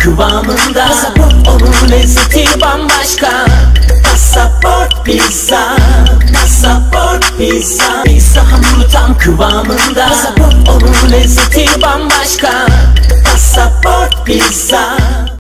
kıvamında. Onun lezzeti bambaşka. Pasaport pizza, pasaport pizza. Pizza hamuru tam kıvamında. Onun lezzeti bambaşka. Pasaport pizza.